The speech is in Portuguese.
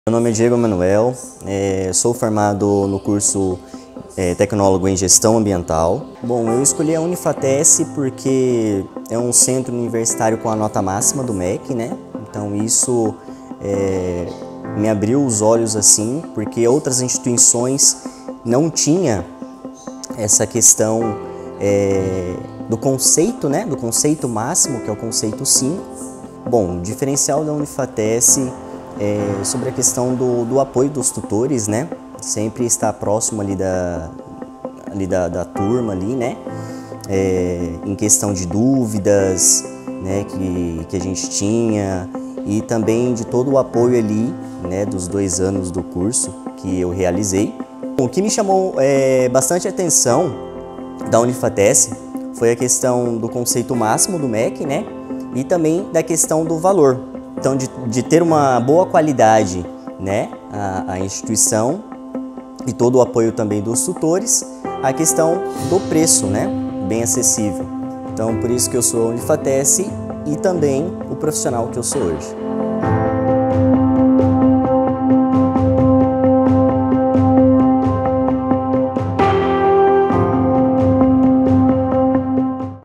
Meu nome é Diego Emanuel, sou formado no curso Tecnólogo em Gestão Ambiental. Bom, eu escolhi a Unifatesc porque é um centro universitário com a nota máxima do MEC, né? Então isso me abriu os olhos assim, porque outras instituições não tinham essa questão do conceito, né? Do conceito máximo, que é o conceito 5. Bom, o diferencial da Unifatesc sobre a questão do apoio dos tutores, né? Sempre estar próximo ali da turma ali, né? Em questão de dúvidas, né? Que a gente tinha, e também de todo o apoio ali, né? Dos 2 anos do curso que eu realizei. O que me chamou bastante atenção da Unifatesc foi a questão do conceito máximo do MEC, né? E também da questão do valor. Então, de ter uma boa qualidade, né, a instituição, e todo o apoio também dos tutores, a questão do preço, né, bem acessível. Então, por isso que eu sou a Unifatesc e também o profissional que eu sou hoje.